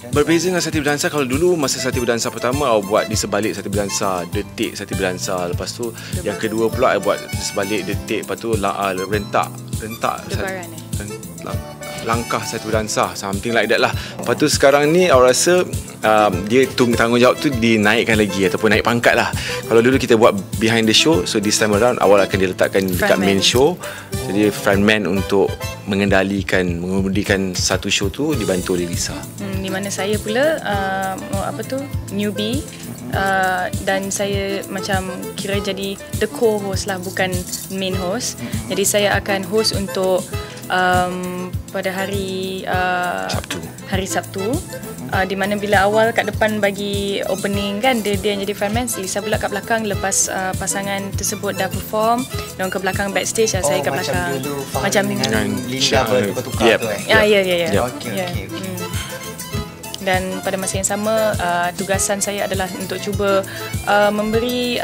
Berbeza dengan Sati Berdansa, kalau dulu masa Sati Berdansa pertama awak buat di sebalik Sati Berdansa, detik Sati Berdansa. Lepas tu yang kedua pula awak buat di sebalik detik, lepas tu rentak langkah Sati Berdansa, something like that lah. Lepas tu sekarang ni awak rasa dia tanggungjawab tu dinaikkan lagi ataupun naik pangkat lah. Kalau dulu kita buat behind the show, so this time around awal akan diletakkan dekat main show. Jadi frontman untuk mengemudikan satu show tu dibantu oleh Lisa. Di mana saya pula newbie, dan saya macam kira jadi the co-host lah, bukan main host. Jadi saya akan host untuk pada hari Sabtu, di mana bila awal kat depan bagi opening kan, dia yang jadi frontman, Lisa pula kat belakang. Lepas pasangan tersebut dah perform, dia ke belakang backstage, saya kat belakang. Macam dengan Linda bertukar-tukar tu Ya. Okey. Dan pada masa yang sama, tugasan saya adalah untuk cuba memberi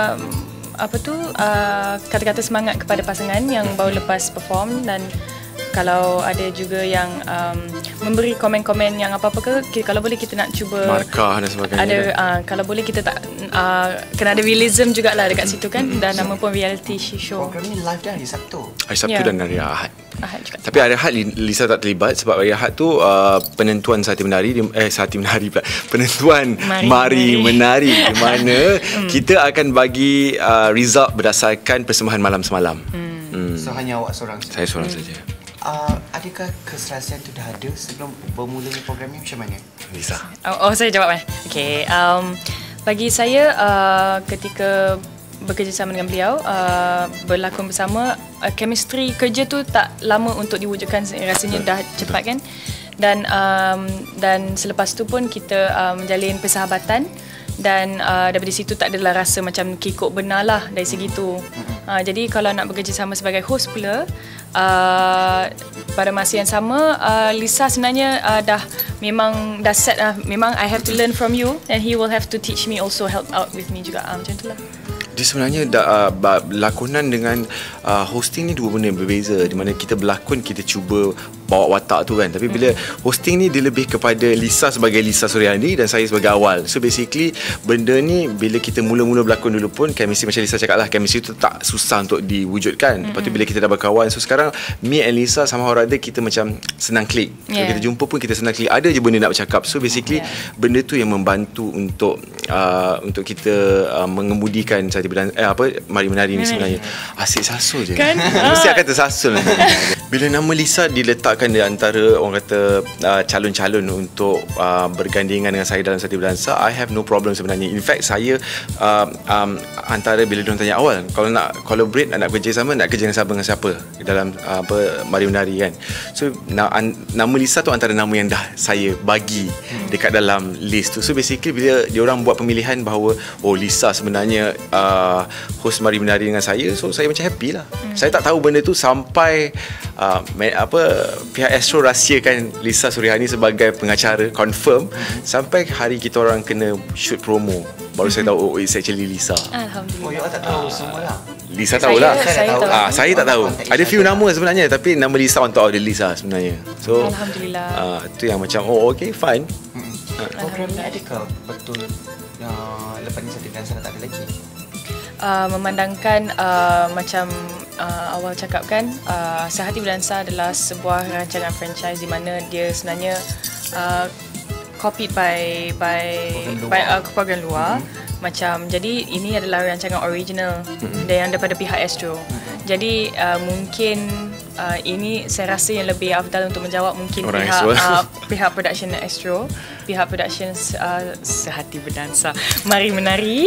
kata-kata semangat kepada pasangan yang baru lepas perform. Dan kalau ada juga yang memberi komen-komen yang apa-apa ke, kalau boleh kita nak cuba markah dan sebagainya. Kalau boleh kita tak kena ada realism jugalah dekat situ kan. Dan nama pun reality show. Program ni live dah hari Sabtu. Hari Sabtu dan hari Ahad. Juga. Tapi hari Ahad Lisa tak terlibat sebab hari Ahad tu penentuan penentuan Mari Menari, di mana kita akan bagi result berdasarkan persembahan malam semalam. So hanya awak seorang saja? Saya seorang saja. Adakah keserasian tu dah ada sebelum bermulanya program ni, macam mana? Lisa. Saya jawab Okey. Bagi saya, ketika bekerjasama dengan beliau, berlakon bersama, chemistry kerja tu tak lama untuk diwujudkan, rasanya dah cepat kan. Dan selepas tu pun kita menjalin persahabatan. Dan daripada situ tak adalah rasa macam kikuk benar lah dari segi tu. Jadi kalau nak bekerjasama sebagai host pula, pada masa yang sama, Lisa sebenarnya memang dah set lah. Memang I have to learn from you, and he will have to teach me, also help out with me juga. Macam tu lah. Dia sebenarnya lakonan dengan hosting ni dua benda yang berbeza. Di mana kita berlakon, kita cuba bawa watak tu kan. Tapi bila hosting ni, dia lebih kepada Lisa sebagai Lisa Suryani dan saya sebagai awal. So basically benda ni bila kita mula-mula berlakon dulu pun, chemistry macam Lisa cakap lah, chemistry tu tak susah untuk diwujudkan. Lepas tu bila kita dah berkawan, so sekarang me and Lisa sama orang kita macam senang klik. So kita jumpa pun kita senang klik, ada je benda nak bercakap. So basically benda tu yang membantu untuk kita mengemudikan Mari Menari ni sebenarnya. Asyik sasul je kan? Mesti akan tersasul. Bila nama Lisa diletakkan di antara orang kata calon-calon untuk bergandingan dengan saya dalam Sati Berdansa, I have no problem sebenarnya. In fact saya antara bila diorang tanya awal, kalau nak collaborate, nak kerja sama, nak kerja dengan siapa dalam Mari Menari kan. So nama Lisa tu antara nama yang dah saya bagi dekat dalam list tu. So basically bila diorang buat pemilihan bahawa Lisa sebenarnya host Mari Menari dengan saya, so saya macam happy lah. Saya tak tahu benda tu sampai pihak Astro rahsiakan Lisa Suryani sebagai pengacara, confirm sampai hari kita orang kena shoot promo, baru saya tahu it's actually Lisa. Alhamdulillah. Awak tak tahu semua lah. Lisa tahulah. Saya tak tahu. Ada few nama sebenarnya, tapi nama Lisa on top of the Lisa sebenarnya. So alhamdulillah. tu yang macam okay fine. Program ni adakah betul lepas ni Sati Berdansa tak ada lagi? Memandangkan macam awal cakap kan, Sati Berdansa adalah sebuah rancangan franchise di mana dia sebenarnya copied by program luar. Macam jadi ini adalah rancangan original yang daripada pihak Astro. Jadi mungkin ini saya rasa yang lebih afdal untuk menjawab mungkin pihak production Astro, pihak production Sati Berdansa Mari Menari.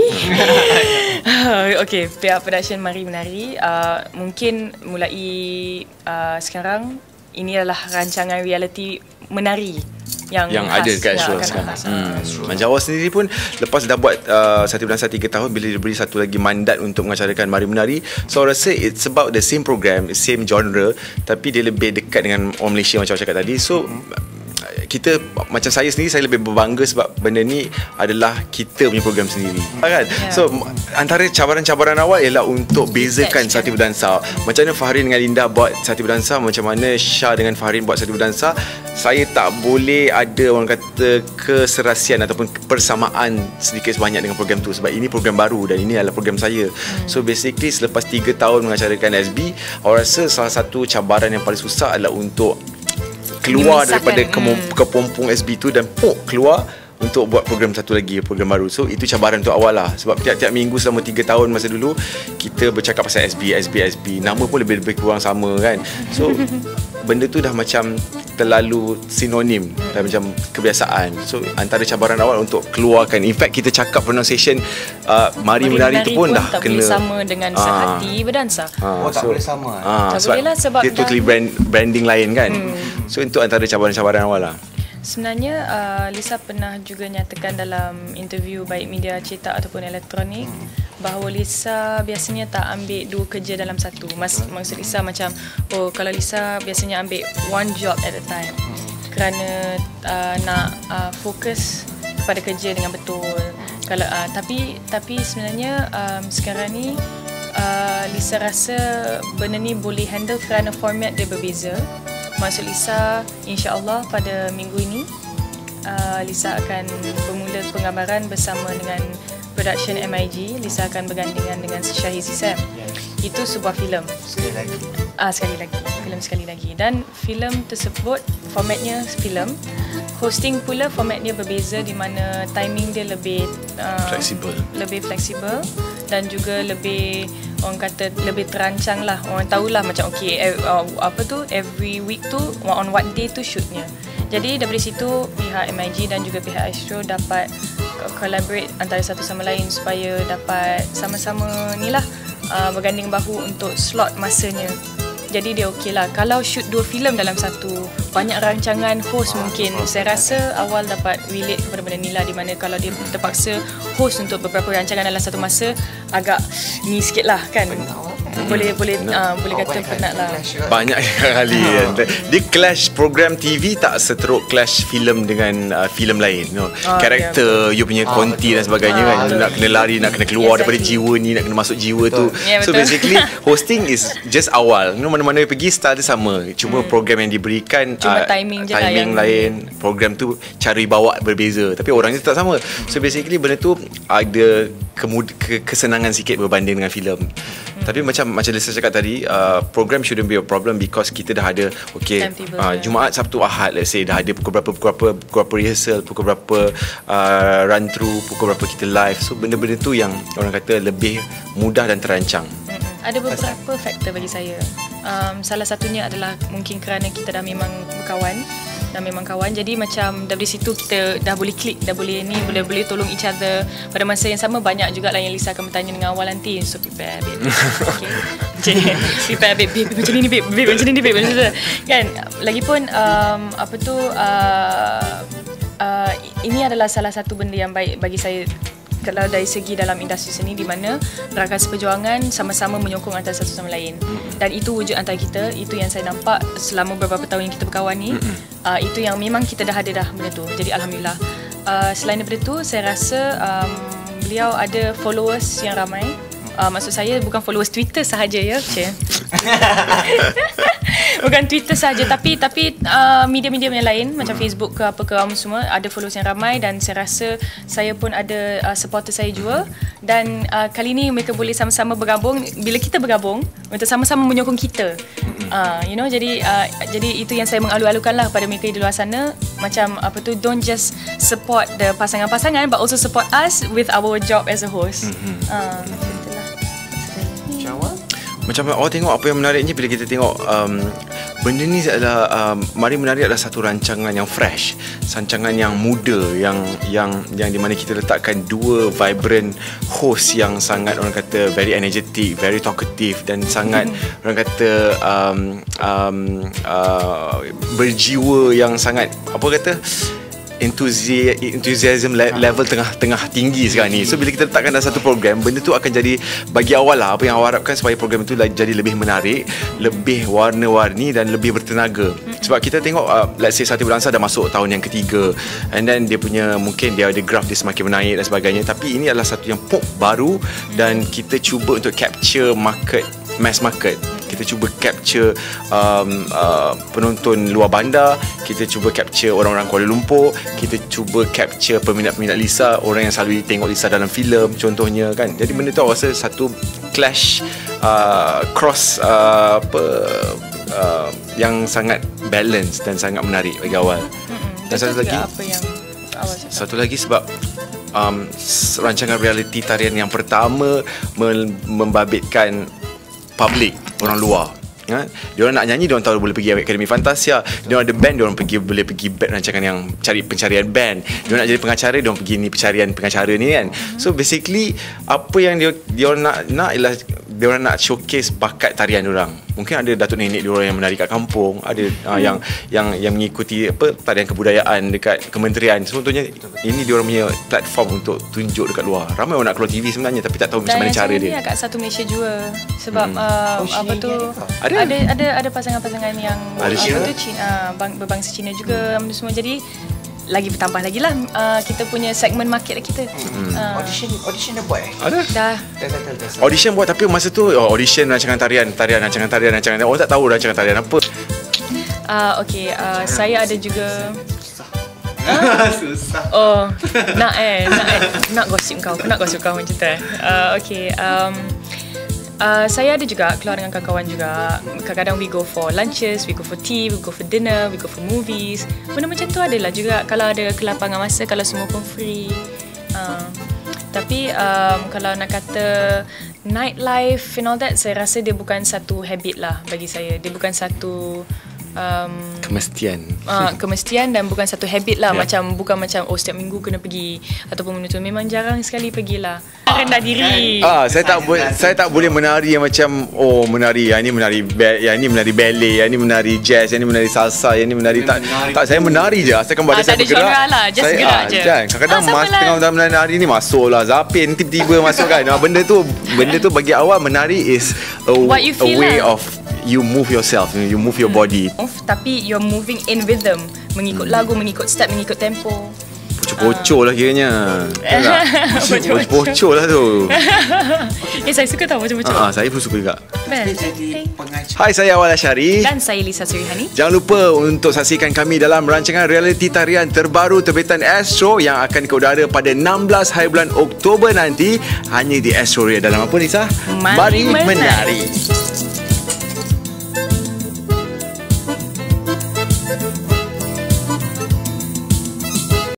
Okey, pihak production Mari Menari mungkin mulai sekarang ini adalah rancangan reality menari yang ada dekat Astro sekarang. Jawa sendiri pun lepas dah buat Sati Berdansa 3 tahun, bila diberi satu lagi mandat untuk mengacarakan Mari Menari, so I rasa it's about the same program, same genre, tapi dia lebih dekat dengan orang Malaysia macam cakap tadi. So kita macam saya sendiri, saya lebih berbangga sebab benda ni adalah kita punya program sendiri, kan? So antara cabaran-cabaran awal ialah untuk bezakan Sati Berdansa. Macam mana Fahrin dengan Linda buat Sati Berdansa, macam mana Syah dengan Fahrin buat Sati Berdansa. Saya tak boleh ada orang kata keserasian ataupun persamaan sedikit sebanyak dengan program tu, sebab ini program baru dan ini adalah program saya. So basically selepas 3 tahun mengacarakan SB, awak rasa salah satu cabaran yang paling susah adalah untuk keluar daripada kepompong SB tu dan keluar untuk buat program satu lagi, program baru. So itu cabaran untuk awal lah, sebab tiap-tiap minggu selama 3 tahun masa dulu kita bercakap pasal SB. Nama pun lebih kurang sama, kan. So benda tu dah macam terlalu sinonim, dah macam kebiasaan. So antara cabaran awal untuk keluarkan, in fact kita cakap pronunciation Mari Menari tu pun dah tak kena boleh sama dengan Sehati Berdansa. Tak boleh sama. Tak boleh lah, sebab dia totally branding lain, kan. So itu antara cabaran-cabaran awal lah. Sebenarnya Lisa pernah juga nyatakan dalam interview baik media cetak ataupun elektronik bahawa Lisa biasanya tak ambil 2 kerja dalam satu. Maksud Lisa macam, kalau Lisa biasanya ambil one job at a time kerana nak fokus kepada kerja dengan betul. Kalau tapi sebenarnya sekarang ni Lisa rasa benda ni boleh handle kerana format dia berbeza. Maksud Lisa, insya-Allah pada minggu ini Lisa akan bermula penggambaran bersama dengan production MIG. Lisa akan bergandingan dengan Syahiz Sam. Itu sebuah filem. Sekali lagi. Filem sekali lagi. Dan filem tersebut formatnya filem. Hosting pula formatnya berbeza, di mana timing dia lebih fleksibel dan juga lebih, orang kata, lebih terancang lah. Orang tahulah macam every week tu on what day tu shootnya. Jadi daripada situ pihak MIG dan juga pihak Astro dapat collaborate antara satu sama lain supaya dapat sama-sama ni lah berganding bahu untuk slot masanya. Jadi dia okey lah. Kalau shoot 2 filem dalam satu, banyak rancangan host mungkin. Saya rasa awal dapat relate kepada benda ni lah, di mana kalau dia terpaksa host untuk beberapa rancangan dalam satu masa, agak ni sikit lah, kan. Boleh kata penat lah. Banyak kali dia clash program TV, tak seteruk clash filem dengan filem lain, karakter, you punya konti dan sebagainya, kan. Nak kena lari, nak kena keluar daripada jiwa ni, nak kena masuk jiwa tu. So basically hosting is just awal, mana-mana pergi style dia sama, cuma program yang diberikan cuma timing je timing lain, program tu cara bawa berbeza, tapi orangnya tak sama. So basically benda tu ada kesenangan sikit berbanding dengan filem. Tapi macam Lisa cakap tadi, program shouldn't be a problem because kita dah ada Jumaat, Sabtu, Ahad, let's say dah ada pukul berapa rehearsal, pukul berapa run through, pukul berapa kita live. So benda-benda tu yang orang kata lebih mudah dan terancang. Ada beberapa faktor bagi saya. Salah satunya adalah mungkin kerana kita dah memang kawan, jadi macam dari situ kita dah boleh klik, dah boleh tolong each other. Pada masa yang sama banyak juga lah yang Lisa akan bertanya dengan awal nanti, so prepare babe. Okay. Prepare babe, macam ni babe, macam ni babe, macam tu kan. Lagipun ini adalah salah satu benda yang baik bagi saya kalau dari segi dalam industri seni, di mana rakan seperjuangan sama-sama menyokong antara satu sama lain, dan itu wujud antara kita. Itu yang saya nampak selama beberapa tahun yang kita berkawan ni. Itu yang memang kita dah ada dah benda tu. Jadi alhamdulillah. Selain daripada tu, saya rasa beliau ada followers yang ramai. Maksud saya bukan followers Twitter sahaja, ya. Bukan Twitter saja, tapi media-media yang lain macam Facebook ke apa ke semua ada followers yang ramai, dan saya rasa saya pun ada supporter saya juga, dan kali ni mereka boleh sama-sama bergabung. Bila kita bergabung, mereka sama-sama menyokong kita. Jadi itu yang saya mengalu-alukan lah pada mereka di luar sana, macam don't just support the pasangan-pasangan but also support us with our job as a host. Macam awak tengok apa yang menariknya bila kita tengok benda ni adalah Mari Menari adalah satu rancangan yang fresh, rancangan yang muda, yang di mana kita letakkan 2 vibrant host yang sangat, orang kata, very energetic, very talkative, dan sangat orang kata berjiwa, yang sangat enthusiasm level tengah tinggi sekarang ni. So bila kita letakkan dalam satu program, benda tu akan jadi bagi awal lah, apa yang awak harapkan supaya program itu jadi lebih menarik, lebih warna-warni dan lebih bertenaga. Sebab kita tengok let's say Sati Berlangsa dah masuk tahun yang ketiga, and then dia punya mungkin dia ada graph dia semakin menaik dan sebagainya, tapi ini adalah satu yang pop baru dan kita cuba untuk capture mass market. Kita cuba capture penonton luar bandar, kita cuba capture orang-orang Kuala Lumpur, kita cuba capture peminat-peminat Lisa, orang yang selalu tengok Lisa dalam filem contohnya kan. Jadi benda tu rasa satu clash cross yang sangat balance dan sangat menarik bagi awal. Dan satu lagi sebab rancangan reality tarian yang pertama membabitkan public, orang luar. Diorang nak nyanyi, diorang tahu boleh pergi Akademi Fantasia. Diorang ada band, diorang boleh pergi band rancangan yang cari pencarian band. Diorang nak jadi pengacara, diorang pergi ni pencarian pengacara ni kan. So basically apa yang diorang nak ialah diorang nak showcase bakat tarian diorang. Mungkin ada datuk nenek diorang yang menari kat kampung, ada yang mengikuti tarian kebudayaan dekat kementerian. Sebetulnya ini diorang punya platform untuk tunjuk dekat luar. Ramai orang nak keluar TV sebenarnya tapi tak tahu macam mana cara dia. Dan kat satu Malaysia juga. Sebab ada pasangan-pasangan yang berbangsa Cina juga semua, jadi lagi bertambah lagi lah kita punya segmen market lah kita. Audition dah buat Ada? Dah. Audition buat, tapi masa tu audition rancangan tarian, orang tak tahu rancangan tarian apa. Saya ada juga susah. Nak gosip kau macam tu. Saya ada juga keluar dengan kawan-kawan juga. Kadang-kadang we go for lunches, we go for tea, we go for dinner, we go for movies. Benda macam tu adalah juga kalau ada kelapangan masa, kalau semua pun free. Tapi kalau nak kata nightlife and all that, saya rasa dia bukan satu habit lah bagi saya. Dia bukan satu kemestian dan bukan satu habit lah. Bukan macam setiap minggu kena pergi ataupun benda tu. Memang jarang sekali pergilah. Rendah diri. Saya tak boleh menari yang macam menari yang ni menari ballet, yang ni menari jazz, yang ni menari salsa, yang ni menari tak saya menari je asalkan badan saya bergerak. Tak ada genre lah, just gerak je. Kadang-kadang tengah menari ni masuklah Zapin tiba-tiba masuk kan. Benda tu bagi awal menari is a way of you move yourself, you move your body. Tapi you're moving in rhythm, mengikut lagu, mengikut step, mengikut tempo. Bocor lah kiranya. Bocor lah tu. Saya suka tahu bocor-bocor. Saya pun suka juga. Jadi Hai, saya Awal Asyari. dan saya Lisa Surihani. Jangan lupa untuk saksikan kami dalam rancangan reality tarian terbaru terbitan Astro yang akan ke udara pada 16 hari bulan Oktober nanti, hanya di Astro Ria. Dalam apa, Lisa? Mari menari.